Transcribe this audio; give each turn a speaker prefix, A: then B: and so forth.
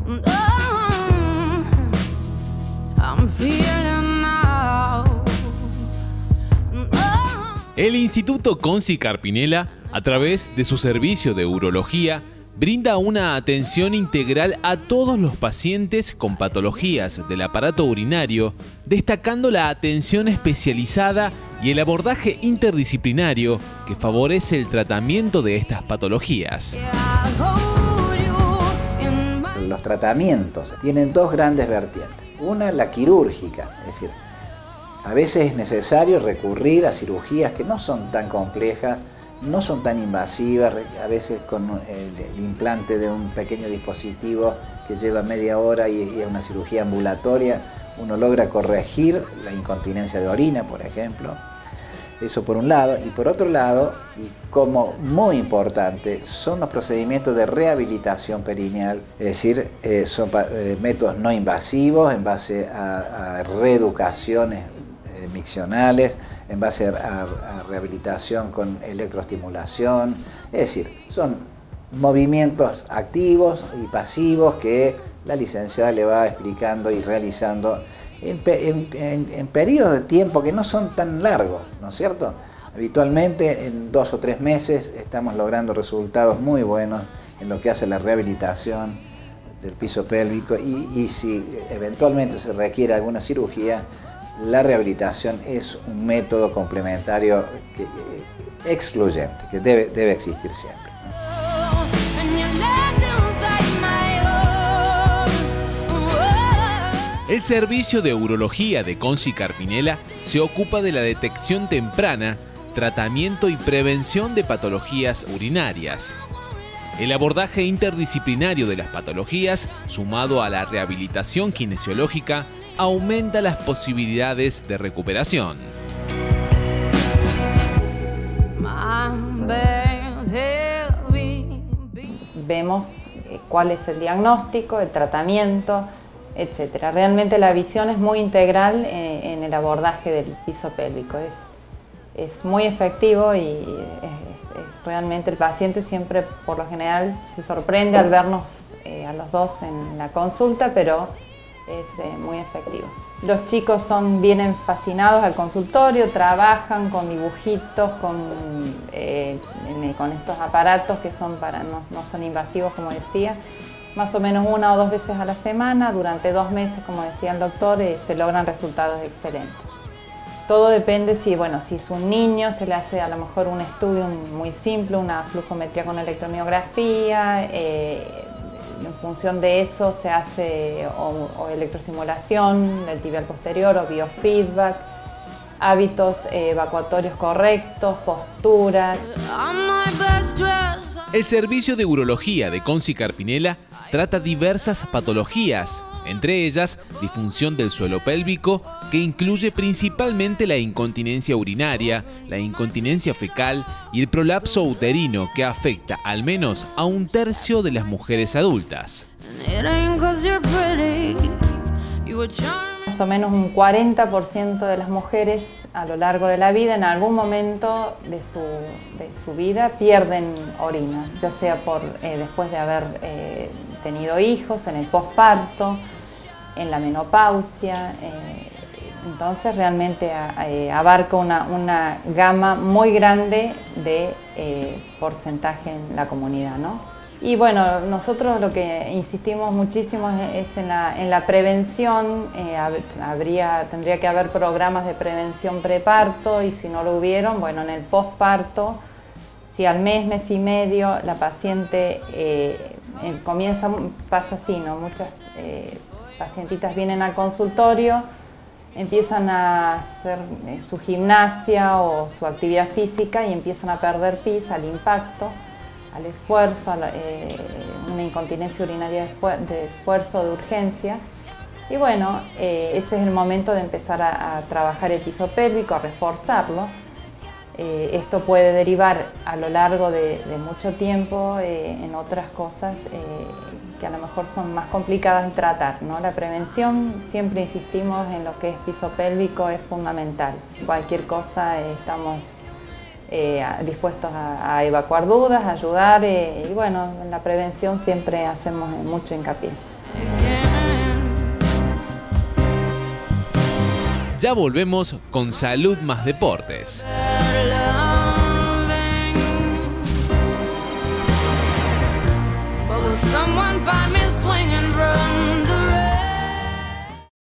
A: El Instituto Conci Carpinella, a través de su servicio de urología, brinda una atención integral a todos los pacientes con patologías del aparato urinario, destacando la atención especializada y el abordaje interdisciplinario que favorece el tratamiento de estas patologías.
B: Los tratamientos tienen dos grandes vertientes. Una, la quirúrgica, es decir, a veces es necesario recurrir a cirugías que no son tan complejas, no son tan invasivas, a veces con el implante de un pequeño dispositivo que lleva media hora y es una cirugía ambulatoria, uno logra corregir la incontinencia de orina, por ejemplo. Eso por un lado, y por otro lado, y como muy importante, son los procedimientos de rehabilitación perineal, es decir, son métodos no invasivos en base a reeducaciones miccionales, en base a rehabilitación con electroestimulación, es decir, son movimientos activos y pasivos que la licenciada le va explicando y realizando en periodos de tiempo que no son tan largos, ¿no es cierto? Habitualmente en 2 o 3 meses estamos logrando resultados muy buenos en lo que hace la rehabilitación del piso pélvico y si eventualmente se requiere alguna cirugía, la rehabilitación es un método complementario excluyente, que debe existir siempre.
A: El servicio de urología de Conci Carpinella se ocupa de la detección temprana, tratamiento y prevención de patologías urinarias. El abordaje interdisciplinario de las patologías, sumado a la rehabilitación kinesiológica, aumenta las posibilidades de recuperación.
C: Vemos cuál es el diagnóstico, el tratamiento, etcétera. Realmente la visión es muy integral en el abordaje del piso pélvico. Es muy efectivo y realmente el paciente siempre, por lo general, se sorprende al vernos a los dos en la consulta, pero es muy efectivo. Los chicos vienen fascinados al consultorio, trabajan con dibujitos, con estos aparatos que no son invasivos, como decía. Más o menos 1 o 2 veces a la semana, durante 2 meses, como decía el doctor, se logran resultados excelentes. Todo depende si es un niño, se le hace a lo mejor un estudio muy simple, una flujometría con electromiografía, en función de eso se hace o electroestimulación del tibial posterior o biofeedback, hábitos evacuatorios correctos, posturas.
A: El servicio de urología de Conci Carpinella trata diversas patologías, entre ellas disfunción del suelo pélvico, que incluye principalmente la incontinencia urinaria, la incontinencia fecal y el prolapso uterino, que afecta al menos a 1/3 de las mujeres adultas.
C: Más o menos un 40% de las mujeres a lo largo de la vida, en algún momento de su vida, pierden orina, ya sea después de haber tenido hijos, en el posparto, en la menopausia. Entonces realmente abarca una gama muy grande de porcentaje en la comunidad, ¿no? Y bueno, nosotros lo que insistimos muchísimo es en la prevención. Tendría que haber programas de prevención preparto, y si no lo hubieron, bueno, en el posparto, si al mes y medio la paciente pasa así, ¿no? Muchas pacientitas vienen al consultorio, empiezan a hacer su gimnasia o su actividad física y empiezan a perder pis al impacto, al esfuerzo, una incontinencia urinaria de esfuerzo, de urgencia. Y bueno, ese es el momento de empezar a trabajar el piso pélvico, a reforzarlo. Esto puede derivar a lo largo de mucho tiempo en otras cosas que a lo mejor son más complicadas de tratar, ¿no? La prevención, siempre insistimos en lo que es piso pélvico, es fundamental. Cualquier cosa estamos dispuestos a evacuar dudas, a ayudar, y bueno, en la prevención siempre hacemos mucho hincapié.
A: Ya volvemos con Salud más Deportes.
D: Someone find me swinging from the